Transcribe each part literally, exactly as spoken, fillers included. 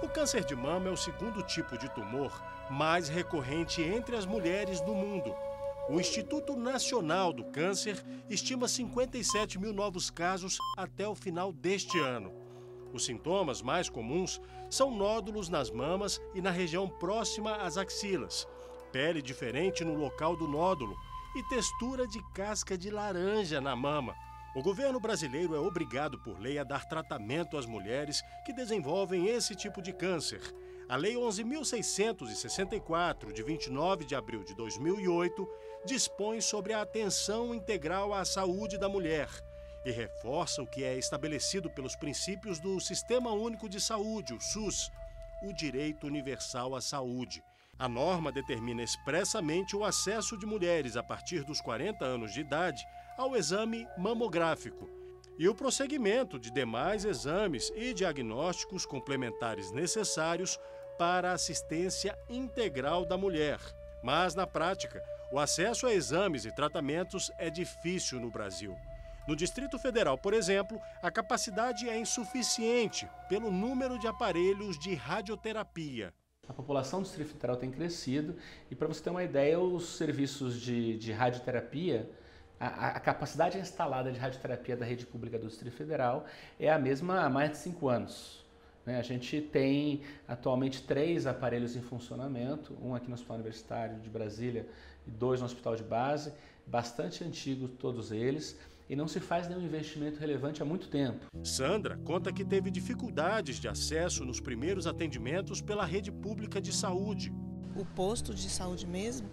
câncer de mama é o segundo tipo de tumor mais recorrente entre as mulheres no mundo. O Instituto Nacional do Câncer estima cinquenta e sete mil novos casos até o final deste ano. Os sintomas mais comuns são nódulos nas mamas e na região próxima às axilas, pele diferente no local do nódulo e textura de casca de laranja na mama. O governo brasileiro é obrigado por lei a dar tratamento às mulheres que desenvolvem esse tipo de câncer. A Lei onze mil seiscentos e sessenta e quatro, de vinte e nove de abril de dois mil e oito, dispõe sobre a atenção integral à saúde da mulher e reforça o que é estabelecido pelos princípios do Sistema Único de Saúde, o SUS, o direito universal à saúde. A norma determina expressamente o acesso de mulheres a partir dos quarenta anos de idade ao exame mamográfico e o prosseguimento de demais exames e diagnósticos complementares necessários para a assistência integral da mulher. Mas, na prática, o acesso a exames e tratamentos é difícil no Brasil. No Distrito Federal, por exemplo, a capacidade é insuficiente pelo número de aparelhos de radioterapia. A população do Distrito Federal tem crescido e, para você ter uma ideia, os serviços de, de radioterapia, a, a capacidade instalada de radioterapia da rede pública do Distrito Federal é a mesma há mais de cinco anos. Né? A gente tem atualmente três aparelhos em funcionamento, um aqui no Hospital Universitário de Brasília e dois no Hospital de Base, bastante antigos todos eles, e não se faz nenhum investimento relevante há muito tempo. Sandra conta que teve dificuldades de acesso nos primeiros atendimentos pela rede pública de saúde. O posto de saúde mesmo,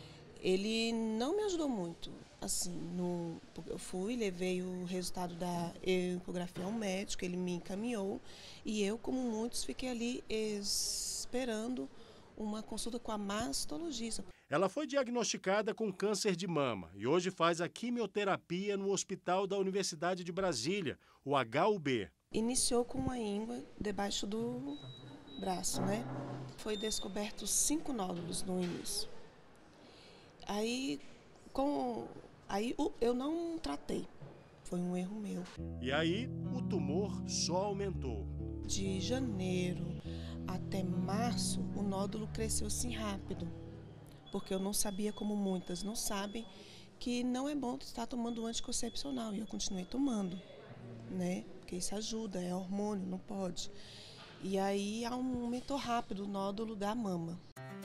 ele não me ajudou muito. Assim, no, eu fui, levei o resultado da ecografia ao médico, ele me encaminhou e eu, como muitos, fiquei ali esperando uma consulta com a mastologista. Ela foi diagnosticada com câncer de mama e hoje faz a quimioterapia no Hospital da Universidade de Brasília, o H U B. Iniciou com uma íngua debaixo do braço, né? Foi descoberto cinco nódulos no início. Aí, com, aí eu não tratei, foi um erro meu. E aí o tumor só aumentou. De janeiro até março, o nódulo cresceu assim rápido. Porque eu não sabia, como muitas não sabem, que não é bom estar tomando anticoncepcional. E eu continuei tomando, né? Porque isso ajuda, é hormônio, não pode. E aí aumentou rápido o nódulo da mama.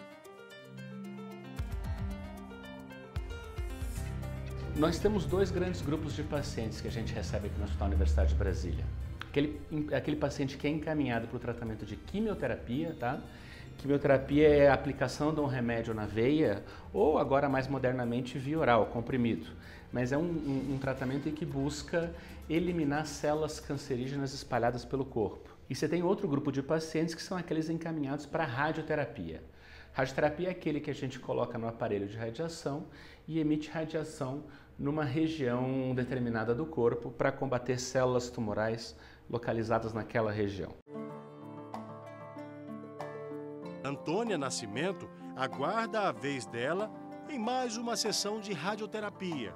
Nós temos dois grandes grupos de pacientes que a gente recebe aqui no Hospital Universitário de Brasília. Aquele, aquele paciente que é encaminhado para o tratamento de quimioterapia, tá? Quimioterapia é a aplicação de um remédio na veia ou, agora mais modernamente, via oral, comprimido. Mas é um, um, um tratamento em que busca eliminar células cancerígenas espalhadas pelo corpo. E você tem outro grupo de pacientes que são aqueles encaminhados para radioterapia. Radioterapia é aquele que a gente coloca no aparelho de radiação e emite radiação numa região determinada do corpo para combater células tumorais localizadas naquela região. Antônia Nascimento aguarda a vez dela em mais uma sessão de radioterapia.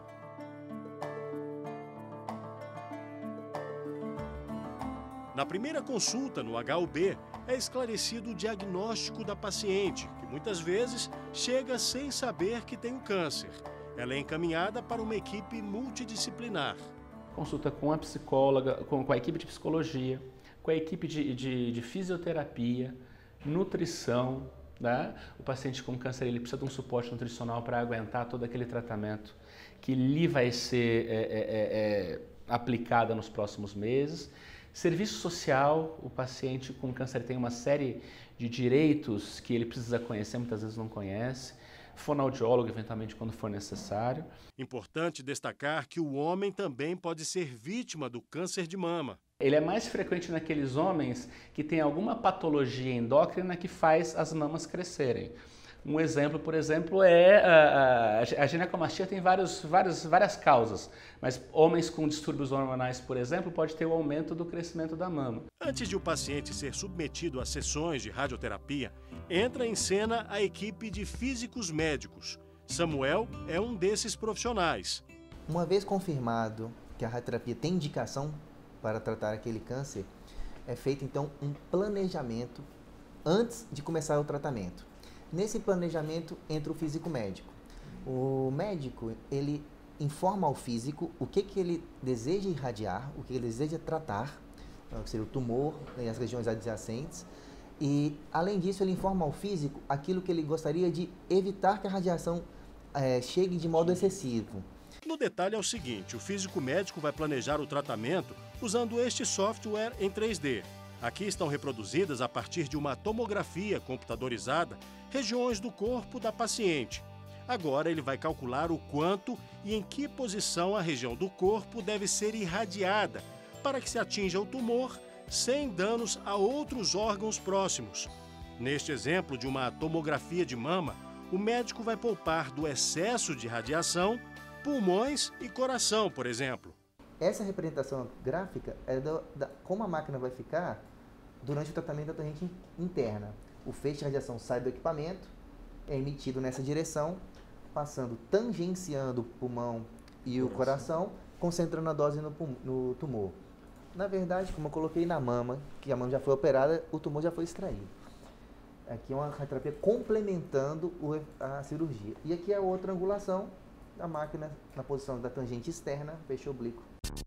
Na primeira consulta no H U B, é esclarecido o diagnóstico da paciente, que muitas vezes chega sem saber que tem o câncer. Ela é encaminhada para uma equipe multidisciplinar. Consulta com a psicóloga, com, com a equipe de psicologia, com a equipe de, de, de fisioterapia, nutrição, né? O paciente com câncer ele precisa de um suporte nutricional para aguentar todo aquele tratamento que lhe vai ser é, é, é, aplicado nos próximos meses. Serviço social, o paciente com câncer tem uma série de direitos que ele precisa conhecer, muitas vezes não conhece. Fonoaudiólogo, eventualmente, quando for necessário. Importante destacar que o homem também pode ser vítima do câncer de mama. Ele é mais frequente naqueles homens que têm alguma patologia endócrina que faz as mamas crescerem. Um exemplo, por exemplo, é a, a, a ginecomastia tem vários, vários, várias causas, mas homens com distúrbios hormonais, por exemplo, pode ter o aumento do crescimento da mama. Antes de o paciente ser submetido a sessões de radioterapia, entra em cena a equipe de físicos médicos. Samuel é um desses profissionais. Uma vez confirmado que a radioterapia tem indicação para tratar aquele câncer, é feito então um planejamento antes de começar o tratamento. Nesse planejamento entra o físico médico. O médico, ele informa ao físico o que, que ele deseja irradiar, o que ele deseja tratar, que seria o tumor e as regiões adjacentes, e além disso ele informa ao físico aquilo que ele gostaria de evitar que a radiação é, chegue de modo excessivo. No detalhe é o seguinte, o físico médico vai planejar o tratamento usando este software em três D. Aqui estão reproduzidas, a partir de uma tomografia computadorizada, regiões do corpo da paciente. Agora ele vai calcular o quanto e em que posição a região do corpo deve ser irradiada para que se atinja o tumor sem danos a outros órgãos próximos. Neste exemplo de uma tomografia de mama, o médico vai poupar do excesso de radiação pulmões e coração, por exemplo. Essa representação gráfica é do, da, como a máquina vai ficar durante o tratamento da torrente interna. O feixe de radiação sai do equipamento, é emitido nessa direção, passando, tangenciando o pulmão e o coração, concentrando a dose no, no tumor. Na verdade, como eu coloquei na mama, que a mama já foi operada, o tumor já foi extraído. Aqui é uma radioterapia complementando o, a cirurgia. E aqui é outra angulação da máquina na posição da tangente externa, feixe oblíquo.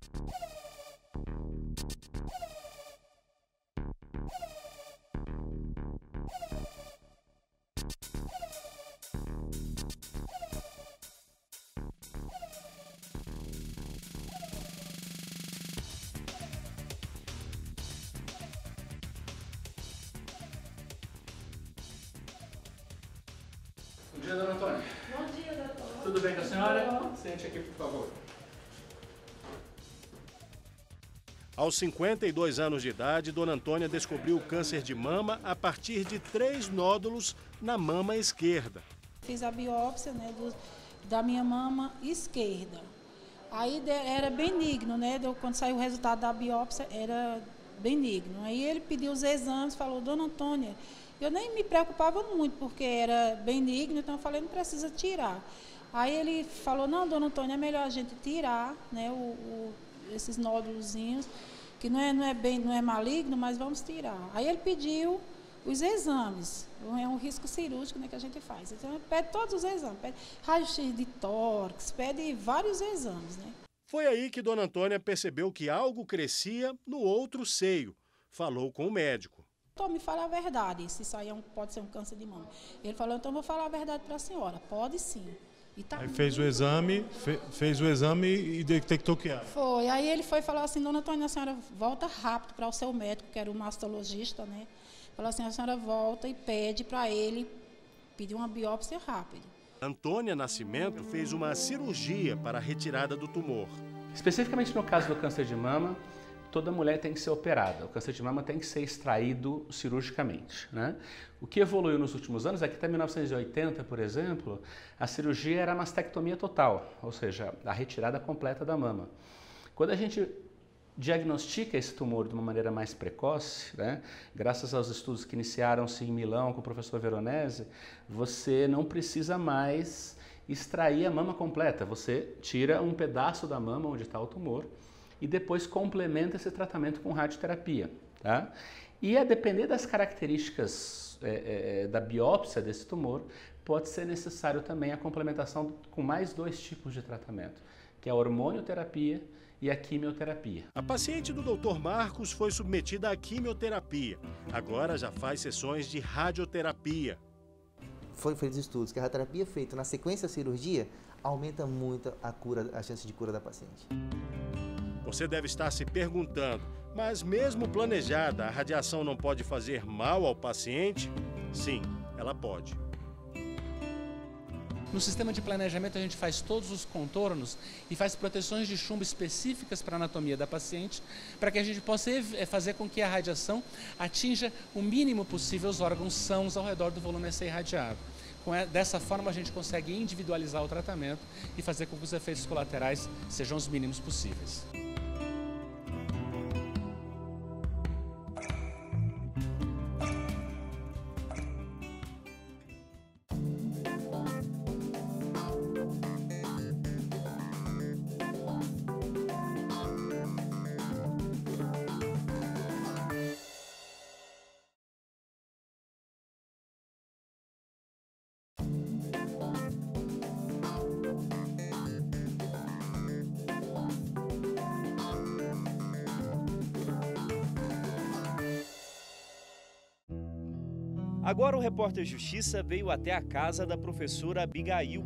Bom dia, dona Antônia. Bom dia, doutor. Tudo bem com a senhora? Sente aqui, por favor. Aos cinquenta e dois anos de idade, dona Antônia descobriu o câncer de mama a partir de três nódulos na mama esquerda. Fiz a biópsia, né, do, da minha mama esquerda. Aí de, era benigno, né? Do, quando saiu o resultado da biópsia, era benigno. Aí ele pediu os exames, falou, dona Antônia, eu nem me preocupava muito, porque era benigno, então eu falei, não precisa tirar. Aí ele falou, não, dona Antônia, é melhor a gente tirar, né, o, o, esses nódulozinhos, que não é, não, é bem, não é maligno, mas vamos tirar. Aí ele pediu os exames, é um risco cirúrgico, né, que a gente faz. Então ele pede todos os exames, pede raio-x de tórax, pede vários exames, né. Foi aí que dona Antônia percebeu que algo crescia no outro seio. Falou com o médico. Então, me fala a verdade, se isso aí é um, pode ser um câncer de mama. Ele falou, então vou falar a verdade para a senhora. Pode sim. E tá aí fez o exame, fe, fez o exame e detectou que era. Foi. Aí ele foi e falou assim, dona Antônia, a senhora volta rápido para o seu médico, que era o mastologista, né? Falou assim, a senhora volta e pede para ele pedir uma biópsia rápida. Antônia Nascimento fez uma cirurgia para a retirada do tumor. Especificamente no caso do câncer de mama, toda mulher tem que ser operada. O câncer de mama tem que ser extraído cirurgicamente, né? O que evoluiu nos últimos anos é que até mil novecentos e oitenta, por exemplo, a cirurgia era a mastectomia total, ou seja, a retirada completa da mama. Quando a gente diagnostica esse tumor de uma maneira mais precoce, né, graças aos estudos que iniciaram-se em Milão com o professor Veronese, você não precisa mais extrair a mama completa, você tira um pedaço da mama onde está o tumor e depois complementa esse tratamento com radioterapia, tá? E a depender das características é, é, da biópsia desse tumor, pode ser necessário também a complementação com mais dois tipos de tratamento, que é a hormonioterapia e a quimioterapia. A paciente do doutor Marcos foi submetida à quimioterapia. Agora já faz sessões de radioterapia. Foi feito estudos que a radioterapia feita na sequência da cirurgia aumenta muito a cura, a chance de cura da paciente. Você deve estar se perguntando, mas mesmo planejada, a radiação não pode fazer mal ao paciente? Sim, ela pode. No sistema de planejamento a gente faz todos os contornos e faz proteções de chumbo específicas para a anatomia da paciente, para que a gente possa fazer com que a radiação atinja o mínimo possível os órgãos sãos ao redor do volume a ser irradiado. Dessa forma a gente consegue individualizar o tratamento e fazer com que os efeitos colaterais sejam os mínimos possíveis. Agora o repórter Justiça veio até a casa da professora Abigail.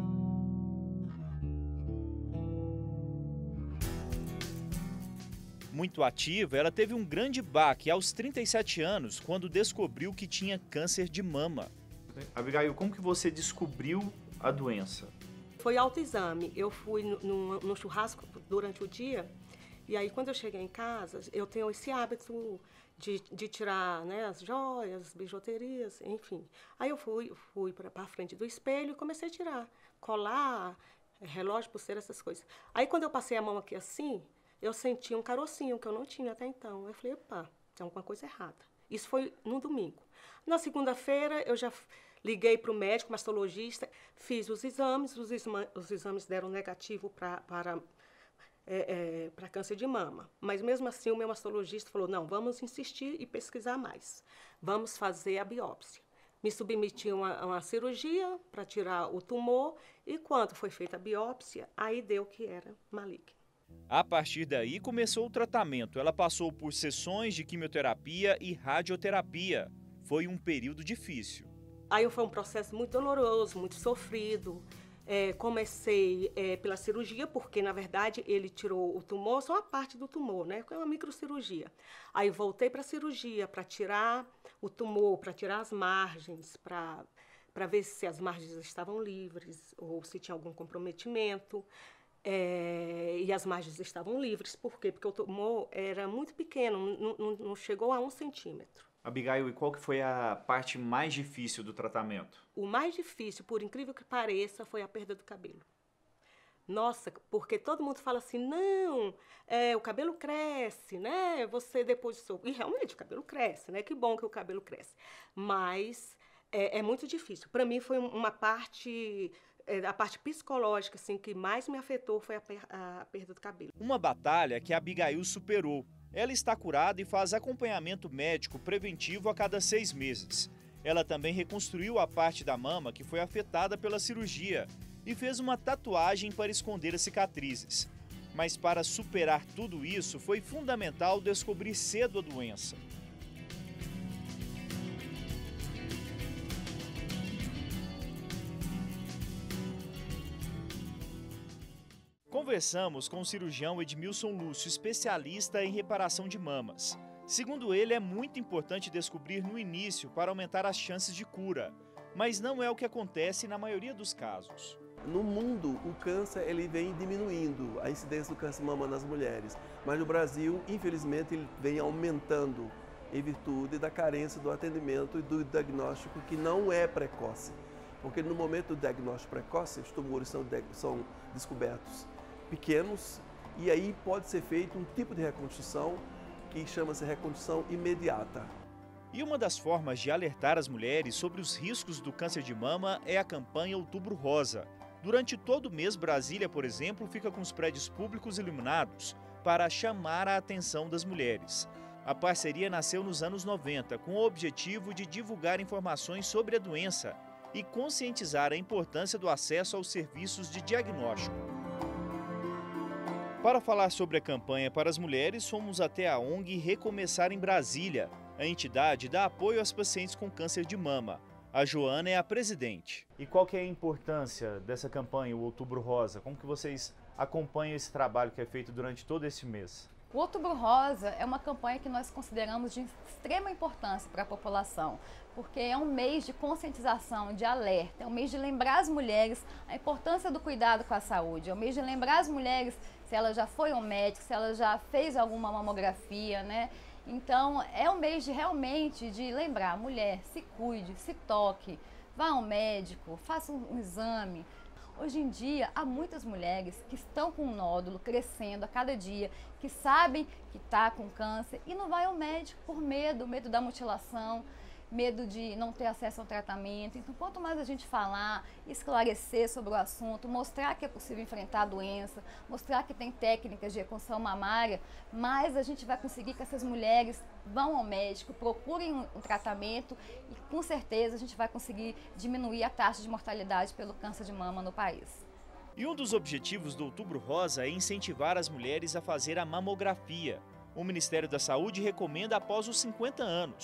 Muito ativa, ela teve um grande baque aos trinta e sete anos, quando descobriu que tinha câncer de mama. Abigail, como que você descobriu a doença? Foi autoexame. Eu fui no, no churrasco durante o dia, e aí quando eu cheguei em casa, eu tenho esse hábito de, de tirar, né, as joias, bijuterias, enfim. Aí eu fui, fui para a frente do espelho e comecei a tirar, colar, relógio, pulseira, essas coisas. Aí quando eu passei a mão aqui assim, eu senti um carocinho que eu não tinha até então. Eu falei, opa, tem alguma coisa errada. Isso foi no domingo. Na segunda-feira, eu já liguei para o médico, mastologista, fiz os exames, os, exama os exames deram negativo pra, para, é, é, para câncer de mama. Mas mesmo assim, o meu mastologista falou, não, vamos insistir e pesquisar mais. Vamos fazer a biópsia. Me submetiam a uma cirurgia para tirar o tumor e quando foi feita a biópsia, aí deu que era maligno. A partir daí começou o tratamento. Ela passou por sessões de quimioterapia e radioterapia. Foi um período difícil. Aí foi um processo muito doloroso, muito sofrido. É, comecei é, pela cirurgia, porque na verdade ele tirou o tumor, só uma parte do tumor, né? É uma microcirurgia. Aí voltei para a cirurgia para tirar o tumor, para tirar as margens, para para ver se as margens estavam livres ou se tinha algum comprometimento. É, e as margens estavam livres. Por quê? Porque o tumor era muito pequeno, não, não, não chegou a um centímetro. Abigail, e qual que foi a parte mais difícil do tratamento? O mais difícil, por incrível que pareça, foi a perda do cabelo. Nossa, porque todo mundo fala assim, não, é, o cabelo cresce, né? Você depois do seu... E realmente o cabelo cresce, né? Que bom que o cabelo cresce. Mas é, é muito difícil. Para mim foi uma parte... A parte psicológica assim, que mais me afetou foi a, per a perda do cabelo. Uma batalha que a Abigail superou. Ela está curada e faz acompanhamento médico preventivo a cada seis meses. Ela também reconstruiu a parte da mama que foi afetada pela cirurgia e fez uma tatuagem para esconder as cicatrizes. Mas para superar tudo isso, foi fundamental descobrir cedo a doença. Conversamos com o cirurgião Edmilson Lúcio, especialista em reparação de mamas. Segundo ele, é muito importante descobrir no início para aumentar as chances de cura, mas não é o que acontece na maioria dos casos. No mundo, o câncer ele vem diminuindo, a incidência do câncer de mama nas mulheres, mas no Brasil, infelizmente, ele vem aumentando em virtude da carência do atendimento e do diagnóstico que não é precoce, porque no momento do diagnóstico precoce, os tumores são, são descobertos pequenos e aí pode ser feito um tipo de reconstrução que chama-se reconstrução imediata. E uma das formas de alertar as mulheres sobre os riscos do câncer de mama é a campanha Outubro Rosa. Durante todo o mês, Brasília, por exemplo, fica com os prédios públicos iluminados para chamar a atenção das mulheres. A parceria nasceu nos anos noventa com o objetivo de divulgar informações sobre a doença e conscientizar a importância do acesso aos serviços de diagnóstico. Para falar sobre a campanha para as mulheres, fomos até a ONG Recomeçar em Brasília. A entidade dá apoio às pacientes com câncer de mama. A Joana é a presidente. E qual que é a importância dessa campanha, o Outubro Rosa? Como que vocês acompanham esse trabalho que é feito durante todo esse mês? O Outubro Rosa é uma campanha que nós consideramos de extrema importância para a população, porque é um mês de conscientização, de alerta, é um mês de lembrar as mulheres a importância do cuidado com a saúde, é um mês de lembrar as mulheres se ela já foi ao médico, se ela já fez alguma mamografia, né? Então, é um mês de realmente de lembrar, mulher, se cuide, se toque, vá ao médico, faça um exame. Hoje em dia, há muitas mulheres que estão com um nódulo crescendo a cada dia, que sabem que está com câncer e não vai ao médico por medo, medo da mutilação, medo de não ter acesso ao tratamento. Então, quanto mais a gente falar, esclarecer sobre o assunto, mostrar que é possível enfrentar a doença, mostrar que tem técnicas de reconstrução mamária, mais a gente vai conseguir que essas mulheres vão ao médico, procurem um tratamento e, com certeza, a gente vai conseguir diminuir a taxa de mortalidade pelo câncer de mama no país. E um dos objetivos do Outubro Rosa é incentivar as mulheres a fazer a mamografia. O Ministério da Saúde recomenda após os cinquenta anos.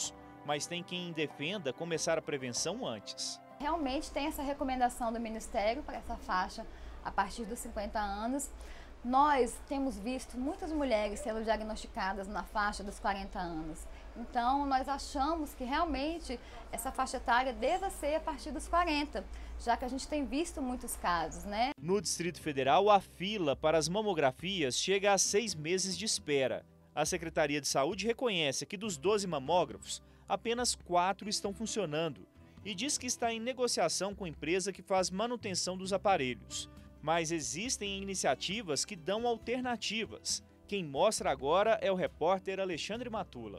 mas tem quem defenda começar a prevenção antes. Realmente tem essa recomendação do Ministério para essa faixa a partir dos cinquenta anos. Nós temos visto muitas mulheres sendo diagnosticadas na faixa dos quarenta anos. Então, nós achamos que realmente essa faixa etária deva ser a partir dos quarenta, já que a gente tem visto muitos casos, né? No Distrito Federal, a fila para as mamografias chega a seis meses de espera. A Secretaria de Saúde reconhece que dos doze mamógrafos, apenas quatro estão funcionando e diz que está em negociação com a empresa que faz manutenção dos aparelhos. Mas existem iniciativas que dão alternativas. Quem mostra agora é o repórter Alexandre Matula.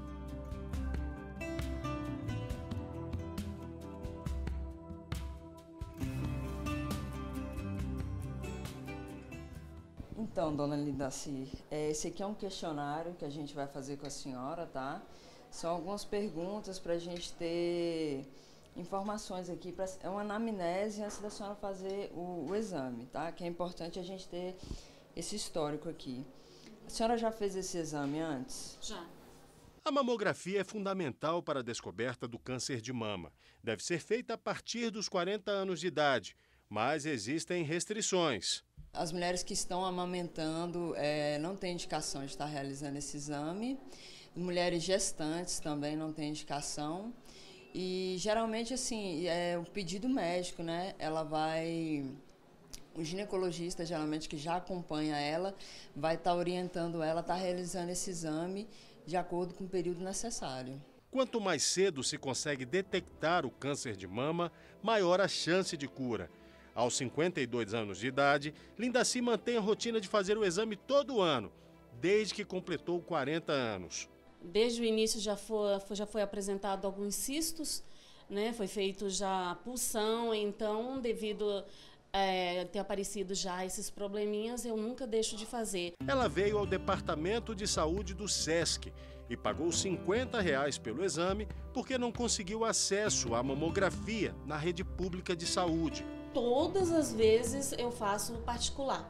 Então, dona Lindaci, esse aqui é um questionário que a gente vai fazer com a senhora, tá? São algumas perguntas para a gente ter informações aqui, pra, é uma anamnese antes da senhora fazer o, o exame, tá? Que é importante a gente ter esse histórico aqui. A senhora já fez esse exame antes? Já. A mamografia é fundamental para a descoberta do câncer de mama. Deve ser feita a partir dos quarenta anos de idade, mas existem restrições. As mulheres que estão amamentando é, não têm indicação de estar realizando esse exame. Mulheres gestantes também não têm indicação. E geralmente, assim, é o pedido médico, né? Ela vai... O ginecologista, geralmente, que já acompanha ela, vai estar orientando ela a estar realizando esse exame de acordo com o período necessário. Quanto mais cedo se consegue detectar o câncer de mama, maior a chance de cura. Aos cinquenta e dois anos de idade, Lindaci mantém a rotina de fazer o exame todo ano, desde que completou quarenta anos. Desde o início já foi, já foi apresentado alguns cistos, né? Foi feito já a pulsão, então devido é, ter aparecido já esses probleminhas, eu nunca deixo de fazer. Ela veio ao Departamento de Saúde do SESC e pagou cinquenta reais pelo exame porque não conseguiu acesso à mamografia na rede pública de saúde. Todas as vezes eu faço particular.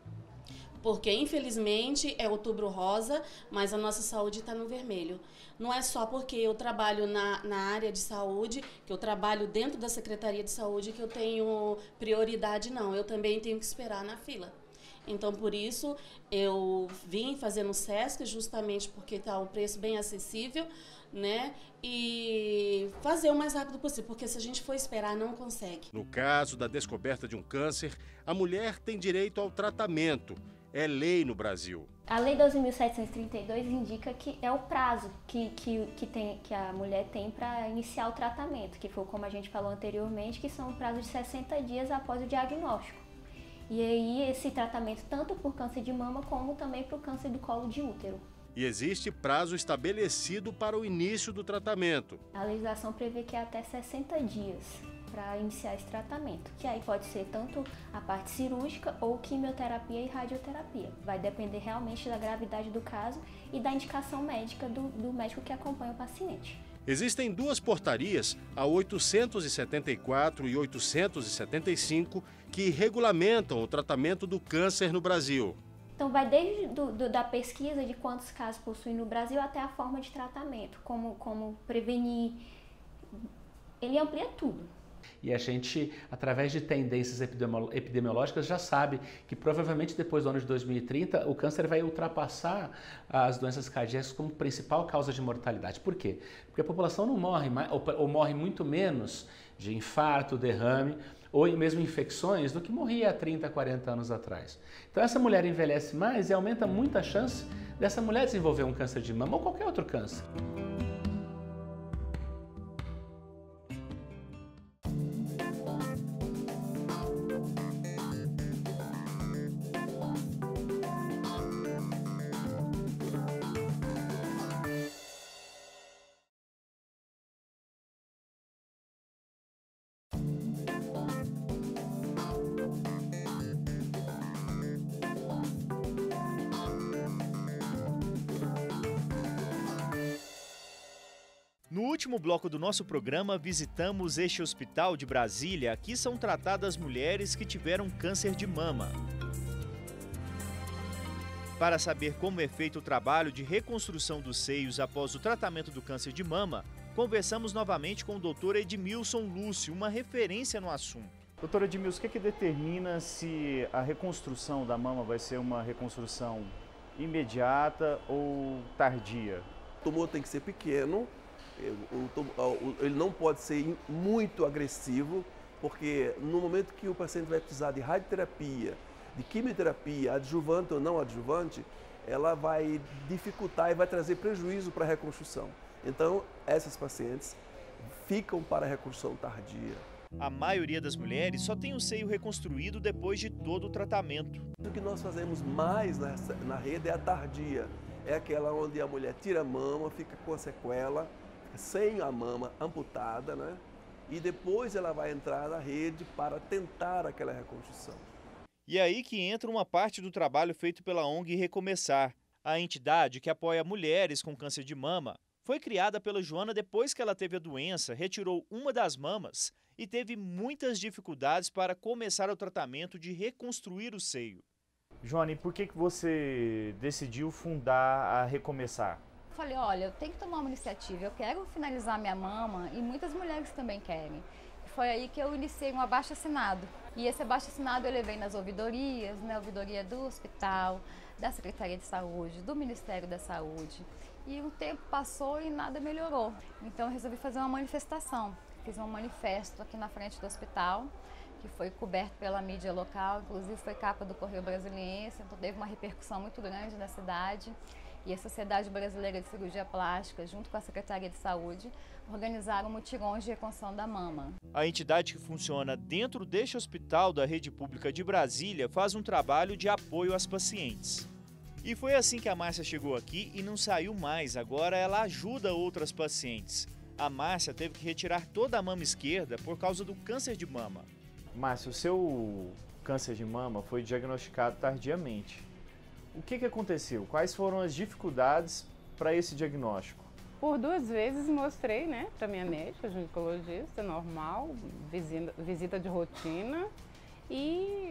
Porque, infelizmente, é Outubro Rosa, mas a nossa saúde está no vermelho. Não é só porque eu trabalho na, na área de saúde, que eu trabalho dentro da Secretaria de Saúde, que eu tenho prioridade, não. Eu também tenho que esperar na fila. Então, por isso, eu vim fazendo o SESC, justamente porque está o preço bem acessível, né? E fazer o mais rápido possível, porque se a gente for esperar, não consegue. No caso da descoberta de um câncer, a mulher tem direito ao tratamento. É lei no Brasil. A Lei doze mil setecentos e trinta e dois indica que é o prazo que, que, que, tem, que a mulher tem para iniciar o tratamento, que foi como a gente falou anteriormente, que são o prazo de sessenta dias após o diagnóstico. E aí esse tratamento tanto por câncer de mama como também para o câncer do colo de útero. E existe prazo estabelecido para o início do tratamento. A legislação prevê que é até sessenta dias para iniciar esse tratamento, que aí pode ser tanto a parte cirúrgica ou quimioterapia e radioterapia. Vai depender realmente da gravidade do caso e da indicação médica do, do médico que acompanha o paciente. Existem duas portarias, a oitocentos e setenta e quatro e oitocentos e setenta e cinco, que regulamentam o tratamento do câncer no Brasil. Então vai desde do, do, da pesquisa de quantos casos possuem no Brasil até a forma de tratamento, como, como prevenir, ele amplia tudo. E a gente, através de tendências epidemiológicas, já sabe que provavelmente depois do ano de dois mil e trinta o câncer vai ultrapassar as doenças cardíacas como principal causa de mortalidade. Por quê? Porque a população não morre mais, ou, ou morre muito menos de infarto, derrame ou mesmo infecções do que morria há trinta, quarenta anos atrás. Então essa mulher envelhece mais e aumenta muito a chance dessa mulher desenvolver um câncer de mama ou qualquer outro câncer. No último bloco do nosso programa, visitamos este hospital de Brasília. Aqui são tratadas mulheres que tiveram câncer de mama. Para saber como é feito o trabalho de reconstrução dos seios após o tratamento do câncer de mama, conversamos novamente com o doutor Edmilson Lúcio, uma referência no assunto. Doutor Edmilson, o que, que determina se a reconstrução da mama vai ser uma reconstrução imediata ou tardia? O tumor tem que ser pequeno, ele não pode ser muito agressivo, porque no momento que o paciente vai precisar de radioterapia, de quimioterapia, adjuvante ou não adjuvante, ela vai dificultar e vai trazer prejuízo para a reconstrução. Então, essas pacientes ficam para a reconstrução tardia. A maioria das mulheres só tem o seio reconstruído depois de todo o tratamento. O que nós fazemos mais na, na rede é a tardia. É aquela onde a mulher tira a mama, fica com a sequela, sem a mama amputada, né? E depois ela vai entrar na rede para tentar aquela reconstrução. E é aí que entra uma parte do trabalho feito pela O N G Recomeçar. A entidade que apoia mulheres com câncer de mama foi criada pela Joana depois que ela teve a doença, retirou uma das mamas e teve muitas dificuldades para começar o tratamento de reconstruir o seio. Joana, e por que, que você decidiu fundar a Recomeçar? Falei, olha, eu tenho que tomar uma iniciativa, eu quero finalizar minha mama e muitas mulheres também querem. Foi aí que eu iniciei um abaixo-assinado. E esse abaixo-assinado eu levei nas ouvidorias, na ouvidoria do hospital, da Secretaria de Saúde, do Ministério da Saúde. E o tempo passou e nada melhorou. Então eu resolvi fazer uma manifestação. Fiz um manifesto aqui na frente do hospital, que foi coberto pela mídia local, inclusive foi capa do Correio Brasiliense, então teve uma repercussão muito grande na cidade. E a Sociedade Brasileira de Cirurgia Plástica, junto com a Secretaria de Saúde, organizaram mutirões de reconstrução da mama. A entidade que funciona dentro deste hospital da Rede Pública de Brasília faz um trabalho de apoio às pacientes. E foi assim que a Márcia chegou aqui e não saiu mais, agora ela ajuda outras pacientes. A Márcia teve que retirar toda a mama esquerda por causa do câncer de mama. Márcia, o seu câncer de mama foi diagnosticado tardiamente. O que, que aconteceu? Quais foram as dificuldades para esse diagnóstico? Por duas vezes mostrei, né, para minha médica, ginecologista, normal, visita, visita de rotina, e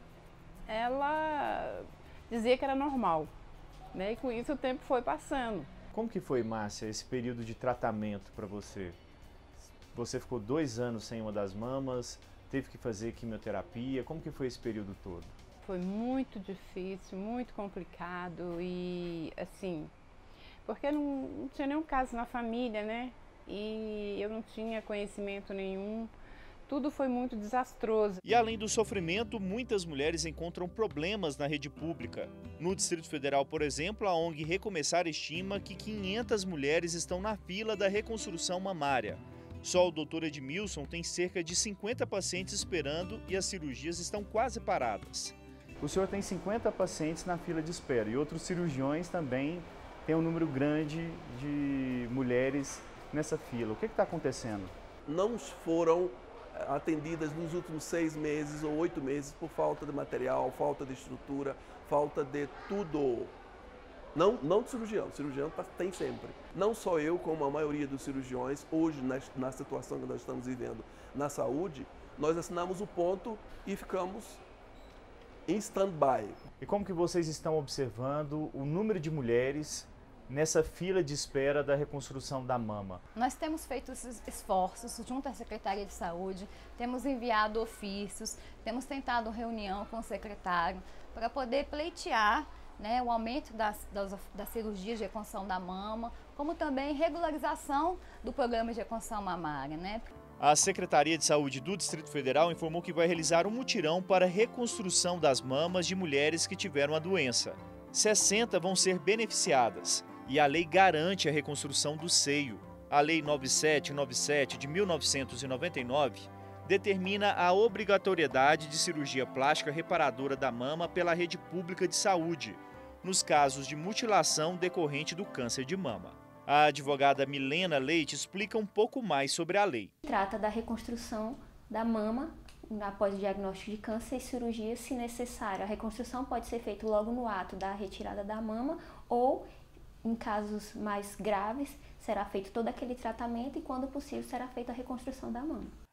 ela dizia que era normal, né, e com isso o tempo foi passando. Como que foi, Márcia, esse período de tratamento para você? Você ficou dois anos sem uma das mamas, teve que fazer quimioterapia, como que foi esse período todo? Foi muito difícil, muito complicado e assim, porque não, não tinha nenhum caso na família, né? E eu não tinha conhecimento nenhum, tudo foi muito desastroso. E além do sofrimento, muitas mulheres encontram problemas na rede pública. No Distrito Federal, por exemplo, a O N G Recomeçar estima que quinhentas mulheres estão na fila da reconstrução mamária. Só o doutor Edmilson tem cerca de cinquenta pacientes esperando e as cirurgias estão quase paradas. O senhor tem cinquenta pacientes na fila de espera e outros cirurgiões também têm um número grande de mulheres nessa fila. O que está acontecendo? Não foram atendidas nos últimos seis meses ou oito meses por falta de material, falta de estrutura, falta de tudo. Não, não de cirurgião, o cirurgião tá, tem sempre. Não só eu, como a maioria dos cirurgiões, hoje na, na situação que nós estamos vivendo na saúde, nós assinamos o ponto e ficamos em stand-by. E como que vocês estão observando o número de mulheres nessa fila de espera da reconstrução da mama? Nós temos feito esses esforços junto à Secretaria de Saúde, temos enviado ofícios, temos tentado reunião com o secretário para poder pleitear, né, o aumento das, das, das cirurgias de reconstrução da mama, como também regularização do programa de reconstrução mamária, né? A Secretaria de Saúde do Distrito Federal informou que vai realizar um mutirão para a reconstrução das mamas de mulheres que tiveram a doença. sessenta vão ser beneficiadas e a lei garante a reconstrução do seio. A Lei nove sete nove sete de mil novecentos e noventa e nove determina a obrigatoriedade de cirurgia plástica reparadora da mama pela rede pública de saúde, nos casos de mutilação decorrente do câncer de mama. A advogada Milena Leite explica um pouco mais sobre a lei. Trata da reconstrução da mama após o diagnóstico de câncer e cirurgia, se necessário. A reconstrução pode ser feita logo no ato da retirada da mama ou, em casos mais graves, será feito todo aquele tratamento e, quando possível, será feita a reconstrução da mama.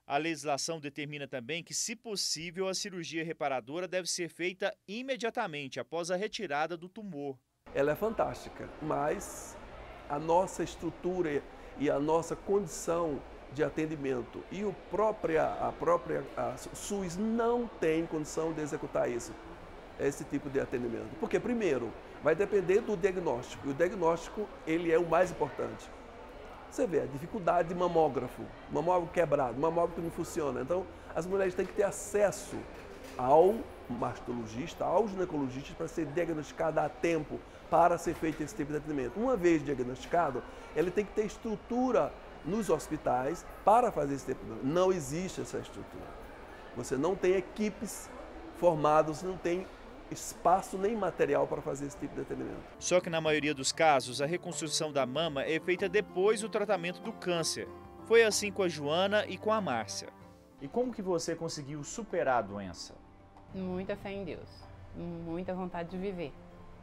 A legislação determina também que, se possível, a cirurgia reparadora deve ser feita imediatamente após a retirada do tumor. Ela é fantástica, mas a nossa estrutura e a nossa condição de atendimento e o própria, a própria a SUS não tem condição de executar isso, esse tipo de atendimento. Porque, primeiro, vai depender do diagnóstico, e o diagnóstico ele é o mais importante. Você vê a dificuldade de mamógrafo, mamógrafo quebrado, mamógrafo que não funciona. Então, as mulheres têm que ter acesso ao mastologista, ao ginecologista, para ser diagnosticada a tempo, para ser feito esse tipo de atendimento. Uma vez diagnosticado, ele tem que ter estrutura nos hospitais para fazer esse tipo de atendimento. Não existe essa estrutura. Você não tem equipes formadas, você não tem espaço nem material para fazer esse tipo de atendimento. Só que na maioria dos casos, a reconstrução da mama é feita depois do tratamento do câncer. Foi assim com a Joana e com a Márcia. E como que você conseguiu superar a doença? Muita fé em Deus, muita vontade de viver.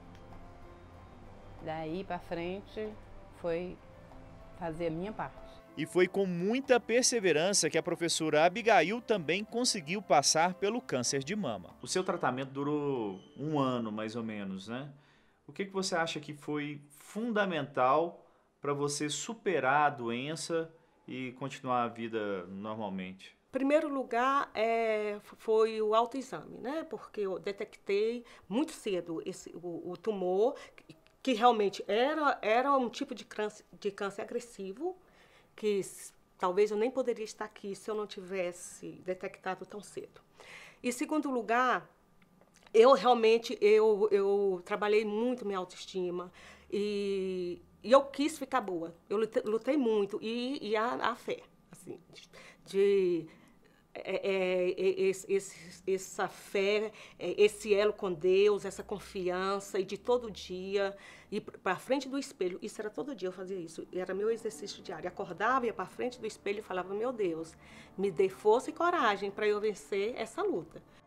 Daí para frente foi fazer a minha parte. E foi com muita perseverança que a professora Abigail também conseguiu passar pelo câncer de mama. O seu tratamento durou um ano, mais ou menos, né? O que que você acha que foi fundamental para você superar a doença e continuar a vida normalmente? Em primeiro lugar, é, foi o autoexame, né? Porque eu detectei muito cedo esse, o, o tumor, que, que realmente era, era um tipo de câncer, de câncer agressivo, que talvez eu nem poderia estar aqui se eu não tivesse detectado tão cedo. E, em segundo lugar, eu realmente eu, eu trabalhei muito minha autoestima e, e eu quis ficar boa. Eu lutei, lutei muito e, e a, a fé, assim, de... de É, é, é, esse, esse, essa fé, é, esse elo com Deus, essa confiança, e de todo dia ir para frente do espelho. Isso era todo dia, eu fazia isso, era meu exercício diário. Acordava, ia para frente do espelho e falava: meu Deus, me dê força e coragem para eu vencer essa luta.